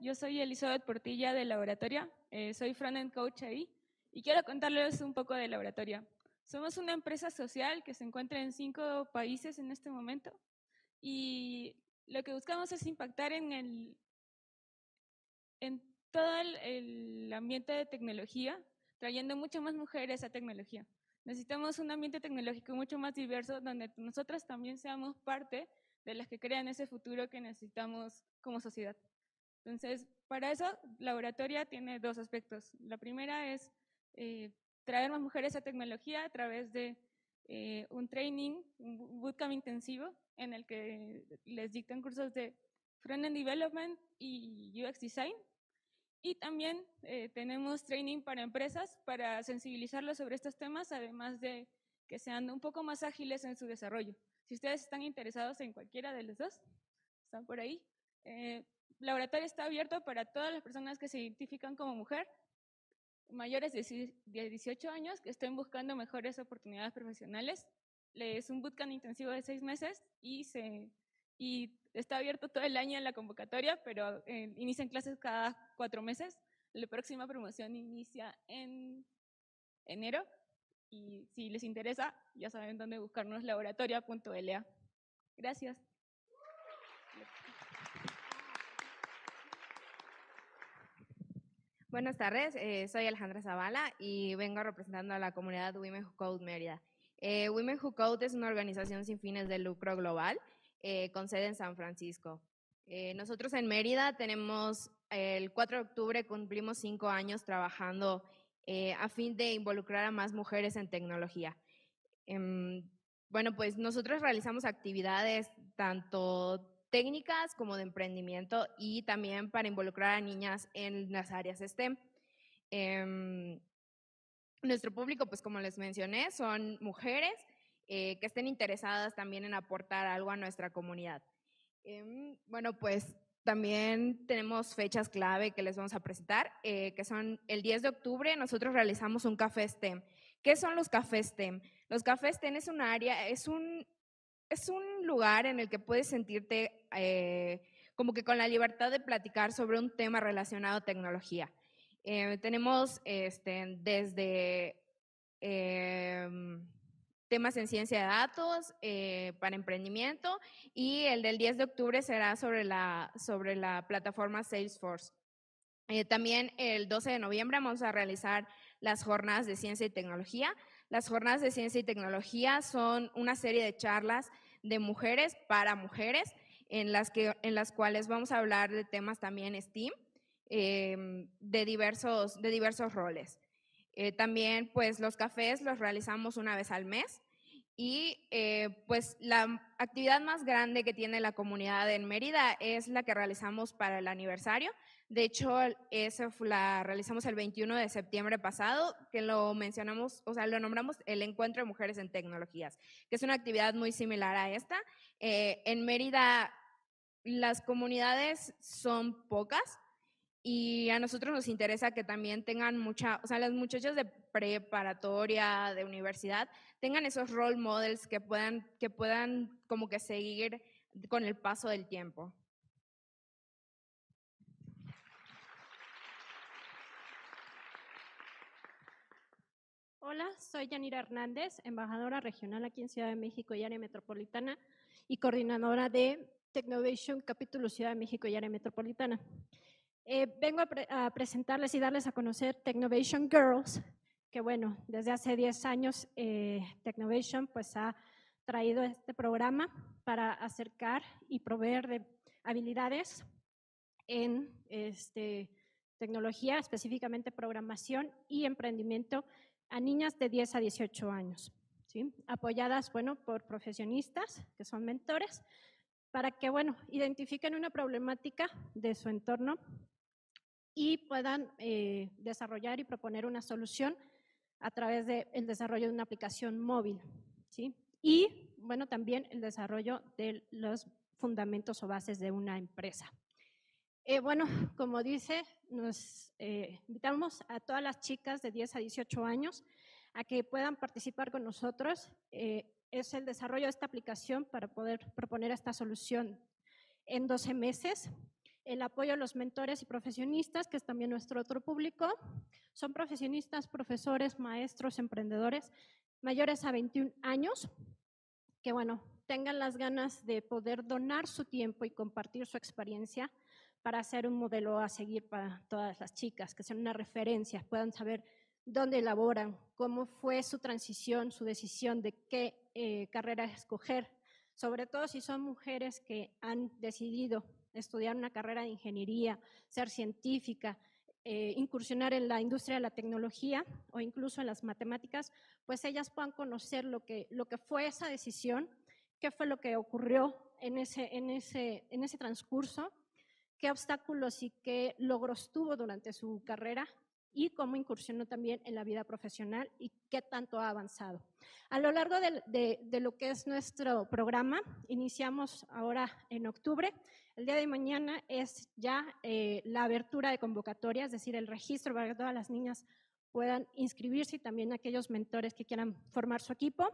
yo soy Elizabeth Portilla de Laboratoria, soy frontend coach ahí y quiero contarles un poco de Laboratoria. Somos una empresa social que se encuentra en 5 países en este momento y lo que buscamos es impactar en todo el ambiente de tecnología, trayendo mucho más mujeres a tecnología. Necesitamos un ambiente tecnológico mucho más diverso donde nosotras también seamos parte de las que crean ese futuro que necesitamos como sociedad. Entonces, para eso, Laboratoria tiene 2 aspectos. La primera es traer más mujeres a tecnología a través de un training, un bootcamp intensivo, en el que les dictan cursos de front-end development y UX design. Y también tenemos training para empresas para sensibilizarlos sobre estos temas, además de que sean un poco más ágiles en su desarrollo. Si ustedes están interesados en cualquiera de los dos, están por ahí. Laboratorio está abierto para todas las personas que se identifican como mujer, mayores de 18 años, que estén buscando mejores oportunidades profesionales. Es un bootcamp intensivo de 6 meses y está abierto todo el año en la convocatoria, pero inician clases cada 4 meses. La próxima promoción inicia en enero y si les interesa, ya saben dónde buscarnos, laboratoria.la. Gracias. Buenas tardes, soy Alejandra Zavala y vengo representando a la comunidad Women Who Code Mérida. Women Who Code es una organización sin fines de lucro global con sede en San Francisco. Nosotros en Mérida tenemos, el 4 de octubre cumplimos 5 años trabajando a fin de involucrar a más mujeres en tecnología. Bueno, pues nosotros realizamos actividades tanto técnicas como de emprendimiento y también para involucrar a niñas en las áreas STEM. Nuestro público, pues como les mencioné, son mujeres que estén interesadas también en aportar algo a nuestra comunidad. Bueno, pues también tenemos fechas clave que les vamos a presentar, que son el 10 de octubre, nosotros realizamos un café STEM. ¿Qué son los cafés STEM? Los cafés STEM es un área, es un lugar en el que puedes sentirte como que con la libertad de platicar sobre un tema relacionado a tecnología. Tenemos desde temas en ciencia de datos para emprendimiento y el del 10 de octubre será sobre la plataforma Salesforce. También el 12 de noviembre vamos a realizar las jornadas de ciencia y tecnología. Las jornadas de ciencia y tecnología son una serie de charlas de mujeres para mujeres en las cuales vamos a hablar de temas también STEAM de diversos roles. También pues los cafés los realizamos una vez al mes y pues la actividad más grande que tiene la comunidad en Mérida es la que realizamos para el aniversario. De hecho, esa la realizamos el 21 de septiembre pasado, que lo mencionamos, o sea, lo nombramos el Encuentro de Mujeres en Tecnologías, que es una actividad muy similar a esta. En Mérida las comunidades son pocas y a nosotros nos interesa que también tengan o sea, las muchachas de preparatoria, de universidad, tengan esos role models que puedan como que seguir con el paso del tiempo. Hola, soy Yanira Hernández, embajadora regional aquí en Ciudad de México y área metropolitana y coordinadora de Technovation Capítulo Ciudad de México y área metropolitana. Vengo a presentarles y darles a conocer Technovation Girls, que bueno, desde hace 10 años Technovation pues ha traído este programa para acercar y proveer de habilidades en tecnología, específicamente programación y emprendimiento a niñas de 10 a 18 años, ¿sí? Apoyadas, bueno, por profesionistas que son mentores para que, bueno, identifiquen una problemática de su entorno y puedan desarrollar y proponer una solución a través del desarrollo de una aplicación móvil, ¿sí? Y, bueno, también el desarrollo de los fundamentos o bases de una empresa. Bueno, como dice, nos invitamos a todas las chicas de 10 a 18 años a que puedan participar con nosotros. Es el desarrollo de esta aplicación para poder proponer esta solución en 12 meses. el apoyo a los mentores y profesionistas, que es también nuestro otro público. Son profesionistas, profesores, maestros, emprendedores mayores a 21 años, que bueno, tengan las ganas de poder donar su tiempo y compartir su experiencia para ser un modelo a seguir para todas las chicas, que sean una referencia, puedan saber dónde elaboran, cómo fue su transición, su decisión de qué carrera escoger, sobre todo si son mujeres que han decidido estudiar una carrera de ingeniería, ser científica, incursionar en la industria de la tecnología o incluso en las matemáticas, pues ellas puedan conocer lo que fue esa decisión, qué fue lo que ocurrió en ese transcurso, qué obstáculos y qué logros tuvo durante su carrera y cómo incursionó también en la vida profesional y qué tanto ha avanzado. A lo largo de lo que es nuestro programa, iniciamos ahora en octubre. El día de mañana es ya la abertura de convocatoria, es decir, el registro para que todas las niñas puedan inscribirse y también aquellos mentores que quieran formar su equipo.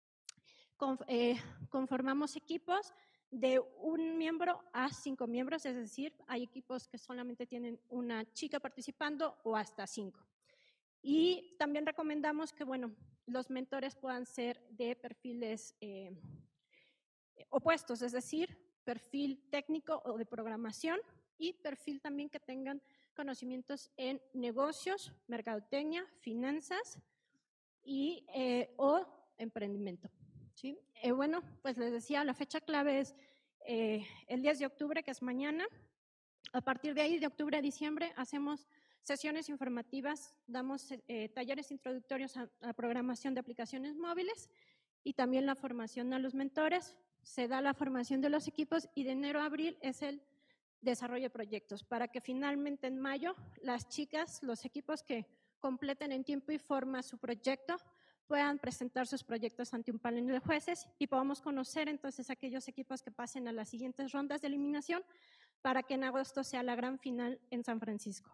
Conformamos equipos de 1 miembro a 5 miembros, es decir, hay equipos que solamente tienen una chica participando o hasta 5. Y también recomendamos que, bueno, los mentores puedan ser de perfiles opuestos, es decir, perfil técnico o de programación y perfil también que tengan conocimientos en negocios, mercadotecnia, finanzas y o emprendimiento. ¿Sí? Bueno, pues les decía, la fecha clave es el 10 de octubre, que es mañana. A partir de ahí, de octubre a diciembre, hacemos sesiones informativas, damos talleres introductorios a programación de aplicaciones móviles y también la formación a los mentores. Se da la formación de los equipos y de enero a abril es el desarrollo de proyectos, para que finalmente en mayo las chicas, los equipos que completen en tiempo y forma su proyecto, puedan presentar sus proyectos ante un panel de jueces y podamos conocer entonces aquellos equipos que pasen a las siguientes rondas de eliminación para que en agosto sea la gran final en San Francisco.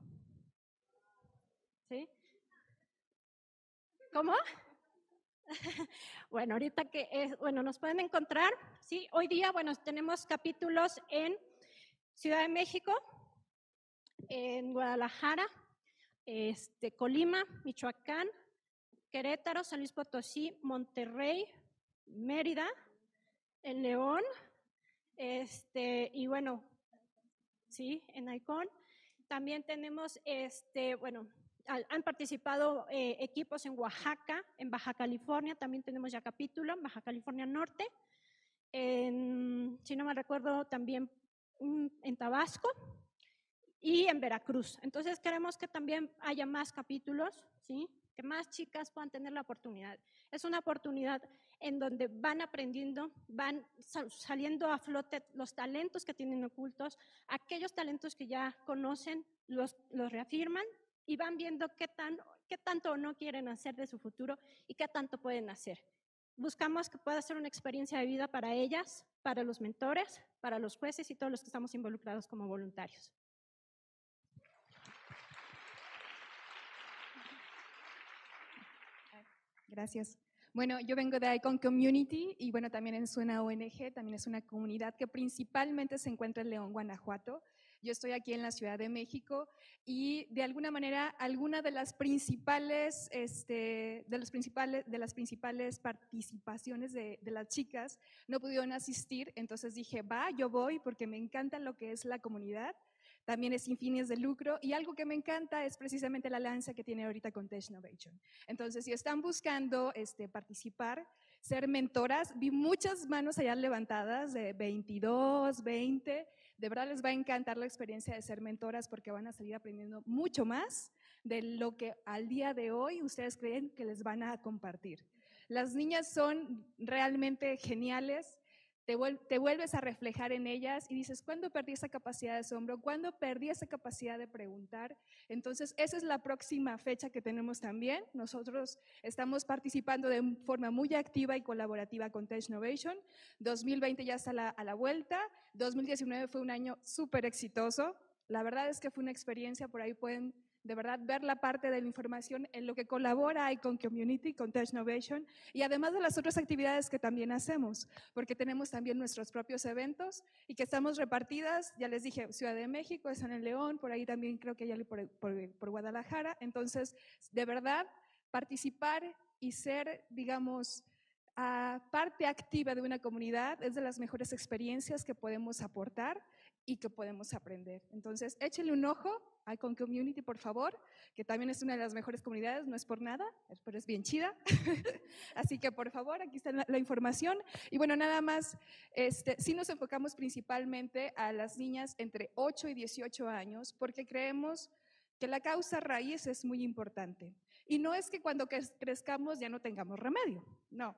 ¿Sí? ¿Cómo? Bueno, ahorita nos pueden encontrar, ¿sí? Hoy día, bueno, tenemos capítulos en Ciudad de México, en Guadalajara, Colima, Michoacán, Querétaro, San Luis Potosí, Monterrey, Mérida, en León, y bueno, sí, en Icon. También tenemos, han participado equipos en Oaxaca, en Baja California, también tenemos ya capítulo, en Baja California Norte, si no me recuerdo, también en Tabasco y en Veracruz. Entonces queremos que también haya más capítulos, ¿sí? Que más chicas puedan tener la oportunidad. Es una oportunidad en donde van aprendiendo, van saliendo a flote los talentos que tienen ocultos, aquellos talentos que ya conocen, los reafirman y van viendo qué tanto o no quieren hacer de su futuro y qué tanto pueden hacer. Buscamos que pueda ser una experiencia de vida para ellas, para los mentores, para los jueces y todos los que estamos involucrados como voluntarios. Gracias. Bueno, yo vengo de Icon Community y bueno, también es una ONG, también es una comunidad que principalmente se encuentra en León, Guanajuato. Yo estoy aquí en la Ciudad de México y de alguna manera, alguna de las principales, participaciones de las chicas no pudieron asistir, entonces dije, yo voy porque me encanta lo que es la comunidad. También es sin fines de lucro y algo que me encanta es precisamente la alianza que tiene ahorita con Technovation. Entonces, si están buscando participar, ser mentoras, vi muchas manos allá levantadas de 22, 20, de verdad les va a encantar la experiencia de ser mentoras porque van a salir aprendiendo mucho más de lo que al día de hoy ustedes creen que les van a compartir. Las niñas son realmente geniales. Te vuelves a reflejar en ellas y dices, ¿cuándo perdí esa capacidad de asombro? ¿Cuándo perdí esa capacidad de preguntar? Entonces, esa es la próxima fecha que tenemos también. Nosotros estamos participando de forma muy activa y colaborativa con Technovation. 2020 ya está a la vuelta. 2019 fue un año súper exitoso. La verdad es que fue una experiencia, por ahí pueden de verdad ver la parte de la información en lo que colabora Icon Community con Technovation y además de las otras actividades que también hacemos, porque tenemos también nuestros propios eventos y que estamos repartidas, ya les dije, Ciudad de México, están en León, por ahí también creo que hay por Guadalajara. Entonces, de verdad, participar y ser, digamos, parte activa de una comunidad es de las mejores experiencias que podemos aportar y que podemos aprender. Entonces, échenle un ojo a Icon Community, por favor, que también es una de las mejores comunidades, no es por nada, pero es bien chida. Así que, por favor, aquí está la información. Y bueno, nada más, sí nos enfocamos principalmente a las niñas entre 8 y 18 años, porque creemos que la causa raíz es muy importante. Y no es que cuando crezcamos ya no tengamos remedio, no.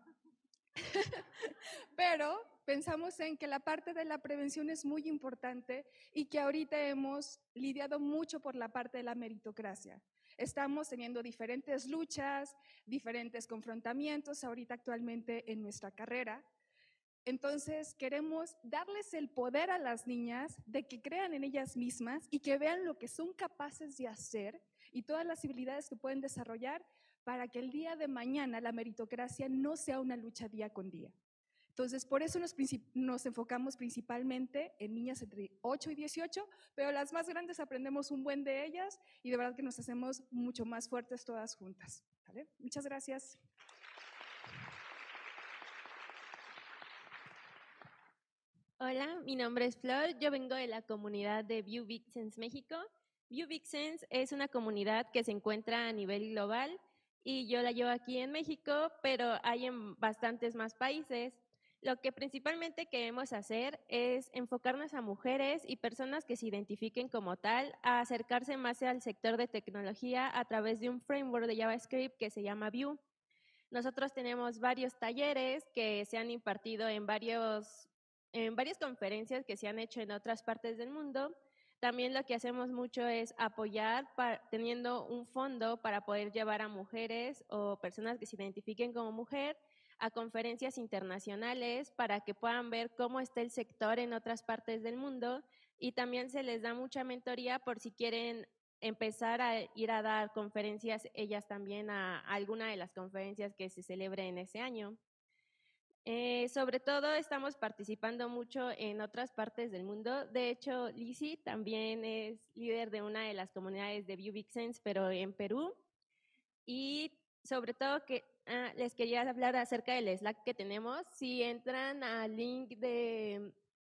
Pero pensamos en que la parte de la prevención es muy importante y que ahorita hemos lidiado mucho por la parte de la meritocracia. Estamos teniendo diferentes luchas, diferentes confrontamientos ahorita actualmente en nuestra carrera. Entonces queremos darles el poder a las niñas de que crean en ellas mismas y que vean lo que son capaces de hacer y todas las habilidades que pueden desarrollar para que el día de mañana la meritocracia no sea una lucha día con día. Entonces, por eso nos enfocamos principalmente en niñas entre 8 y 18, pero las más grandes aprendemos un buen de ellas y de verdad que nos hacemos mucho más fuertes todas juntas. ¿Vale? Muchas gracias. Hola, mi nombre es Flor, yo vengo de la comunidad de View Vixens México. View Vixens es una comunidad que se encuentra a nivel global y yo la llevo aquí en México, pero hay en bastantes más países. Lo que principalmente queremos hacer es enfocarnos a mujeres y personas que se identifiquen como tal, a acercarse más al sector de tecnología a través de un framework de JavaScript que se llama Vue. Nosotros tenemos varios talleres que se han impartido en varias conferencias que se han hecho en otras partes del mundo. También lo que hacemos mucho es apoyar teniendo un fondo para poder llevar a mujeres o personas que se identifiquen como mujer a conferencias internacionales para que puedan ver cómo está el sector en otras partes del mundo y también se les da mucha mentoría por si quieren empezar a ir a dar conferencias ellas también a alguna de las conferencias que se celebren ese año. Sobre todo estamos participando mucho en otras partes del mundo. De hecho, Lizzy también es líder de una de las comunidades de View Vixens, pero en Perú. Y sobre todo que les quería hablar acerca del Slack que tenemos. Si entran al link de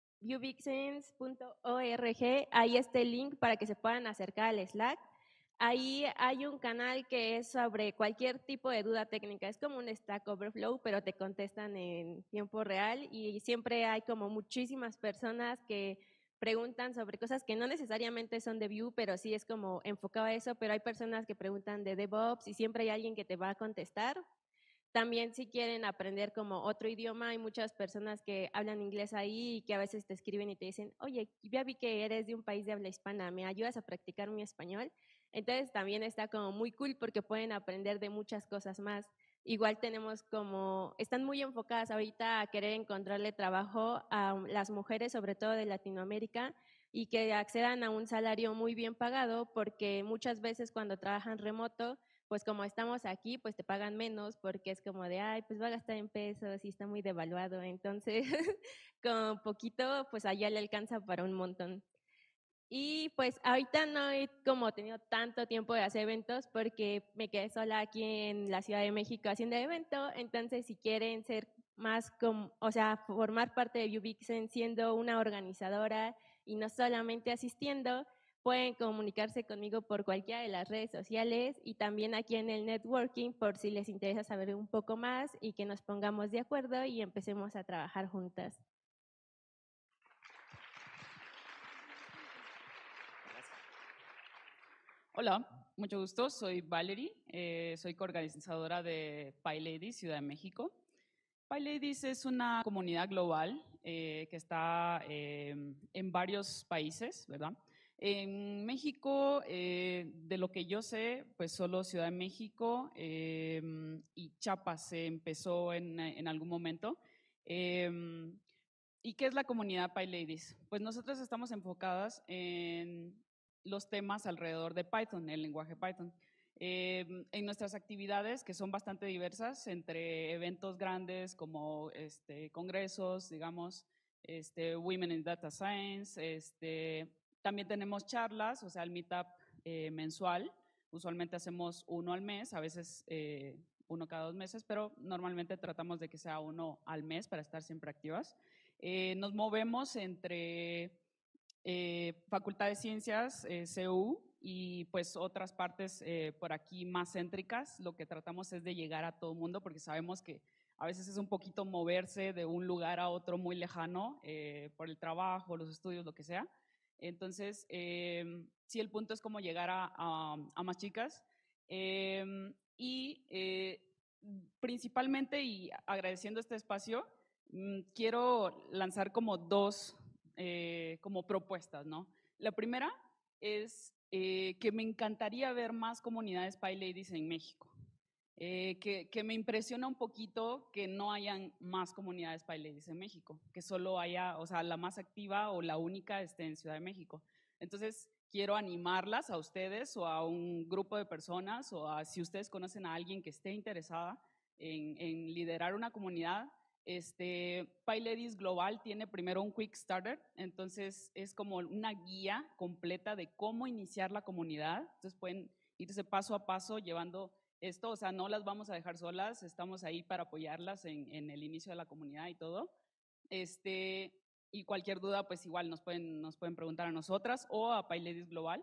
viewvixens.org, ahí está el link para que se puedan acercar al Slack. Ahí hay un canal que es sobre cualquier tipo de duda técnica. Es como un Stack Overflow, pero te contestan en tiempo real y siempre hay como muchísimas personas que preguntan sobre cosas que no necesariamente son de Vue, pero sí es como enfocado a eso, pero hay personas que preguntan de DevOps y siempre hay alguien que te va a contestar. También si quieren aprender como otro idioma, hay muchas personas que hablan inglés ahí y que a veces te escriben y te dicen, oye, ya vi que eres de un país de habla hispana, ¿me ayudas a practicar mi español? Entonces también está como muy cool porque pueden aprender de muchas cosas más. Igual tenemos como, están muy enfocadas ahorita a querer encontrarle trabajo a las mujeres, sobre todo de Latinoamérica, y que accedan a un salario muy bien pagado porque muchas veces cuando trabajan remoto, pues como estamos aquí, pues te pagan menos porque es como de, ay, pues va a gastar en pesos y está muy devaluado. Entonces, con poquito, pues allá le alcanza para un montón. Y pues ahorita no he como tenido tanto tiempo de hacer eventos porque me quedé sola aquí en la Ciudad de México haciendo evento. Entonces, si quieren ser más o sea, formar parte de Ubixen siendo una organizadora y no solamente asistiendo, pueden comunicarse conmigo por cualquiera de las redes sociales y también aquí en el networking por si les interesa saber un poco más y que nos pongamos de acuerdo y empecemos a trabajar juntas. Hola, mucho gusto. Soy Valerie, soy coorganizadora de PyLadies Ciudad de México. PyLadies es una comunidad global que está en varios países, ¿verdad? En México, de lo que yo sé, pues solo Ciudad de México y Chiapas se empezó en algún momento. ¿Y qué es la comunidad PyLadies? Pues nosotros estamos enfocadas en los temas alrededor de Python, el lenguaje Python. En nuestras actividades, que son bastante diversas, entre eventos grandes como congresos, digamos, Women in Data Science, también tenemos charlas, o sea, el meetup mensual. Usualmente hacemos uno al mes, a veces uno cada 2 meses, pero normalmente tratamos de que sea uno al mes para estar siempre activas. Nos movemos entre Facultad de Ciencias, CU, y pues otras partes por aquí más céntricas. Lo que tratamos es de llegar a todo el mundo porque sabemos que a veces es un poquito moverse de un lugar a otro muy lejano por el trabajo, los estudios, lo que sea. Entonces, sí, el punto es como llegar a más chicas. Principalmente, y agradeciendo este espacio, quiero lanzar como 2 como propuestas, ¿no? La primera es que me encantaría ver más comunidades PyLadies en México. Que me impresiona un poquito que no hayan más comunidades PyLadies en México, que solo haya, o sea, la más activa o la única esté en Ciudad de México. Entonces, quiero animarlas a ustedes o a un grupo de personas o a si ustedes conocen a alguien que esté interesada en liderar una comunidad. PyLadies Global tiene primero un Quick Starter, entonces es como una guía completa de cómo iniciar la comunidad. Entonces pueden irse paso a paso llevando esto, o sea, no las vamos a dejar solas, estamos ahí para apoyarlas en el inicio de la comunidad y todo. Y cualquier duda, pues igual nos pueden preguntar a nosotras o a PyLadies Global.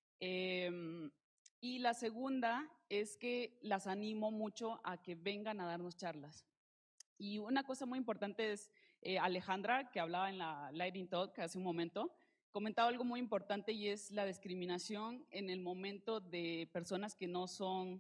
Y la segunda es que las animo mucho a que vengan a darnos charlas. Y una cosa muy importante es Alejandra, que hablaba en la Lightning Talk hace un momento, comentaba algo muy importante y es la discriminación en el momento de personas que no son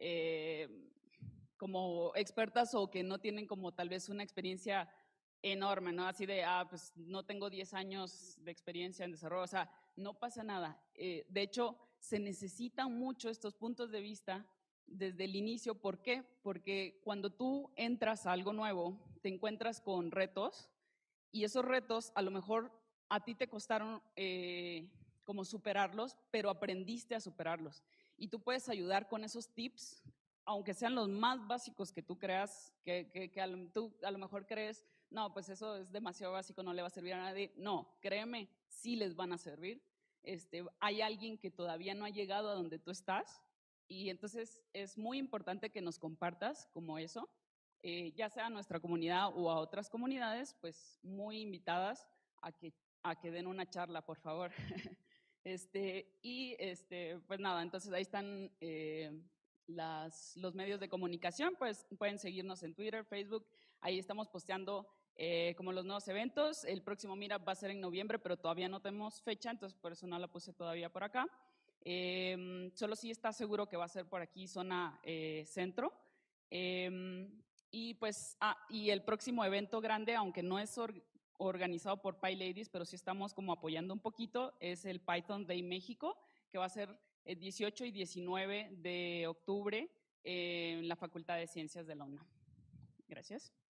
como expertas o que no tienen como tal vez una experiencia enorme, ¿no? Así de, pues no tengo 10 años de experiencia en desarrollo, o sea, no pasa nada. De hecho, se necesitan mucho estos puntos de vista desde el inicio. ¿Por qué? Porque cuando tú entras a algo nuevo, te encuentras con retos y esos retos a lo mejor a ti te costaron como superarlos, pero aprendiste a superarlos. Y tú puedes ayudar con esos tips, aunque sean los más básicos que tú creas, tú a lo mejor crees, no, pues eso es demasiado básico, no le va a servir a nadie. No, créeme, sí les van a servir. Hay alguien que todavía no ha llegado a donde tú estás y entonces es muy importante que nos compartas como eso, ya sea a nuestra comunidad o a otras comunidades, pues muy invitadas a que den una charla, por favor. Pues nada, entonces ahí están los medios de comunicación, pues pueden seguirnos en Twitter, Facebook, ahí estamos posteando como los nuevos eventos. El próximo Meetup va a ser en noviembre, pero todavía no tenemos fecha, entonces por eso no la puse todavía por acá. Solo sí está seguro que va a ser por aquí, zona centro. Y pues, y el próximo evento grande, aunque no es organizado por PyLadies, pero sí estamos como apoyando un poquito, es el Python Day México, que va a ser el 18 y 19 de octubre en la Facultad de Ciencias de la UNAM. Gracias.